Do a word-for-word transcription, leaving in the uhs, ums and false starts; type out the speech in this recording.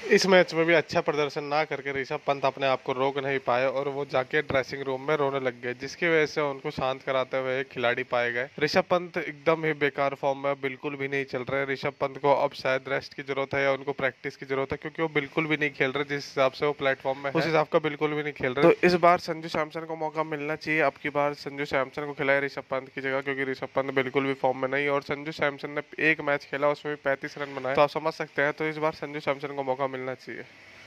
इस मैच में भी अच्छा प्रदर्शन ना करके ऋषभ पंत अपने आप को रोक नहीं पाए और वो जाके ड्रेसिंग रूम में रोने लग गए, जिसकी वजह से उनको शांत कराते हुए एक खिलाड़ी पाए गए। ऋषभ पंत एकदम ही बेकार फॉर्म में बिल्कुल भी नहीं चल रहे। ऋषभ पंत को अब शायद रेस्ट की जरूरत है या उनको प्रैक्टिस की जरूरत है, क्योंकि वो बिल्कुल भी नहीं खेल रहे जिस हिसाब से वो प्लेटफॉर्म में है, उस हिसाब का बिल्कुल भी नहीं खेल रहे। तो इस बार संजू सैमसन को मौका मिलना चाहिए। अब की बार संजू सैमसन को खिलाए ऋषभ पंत की जगह, क्योंकि ऋषभ पंत बिल्कुल भी फॉर्म में नहीं। और संजू सैमसन ने एक मैच खेला, उसमें भी पैंतीस रन बनाए, तो आप समझ सकते हैं। तो इस बार संजू सैमसन को मौका मिलना चाहिए।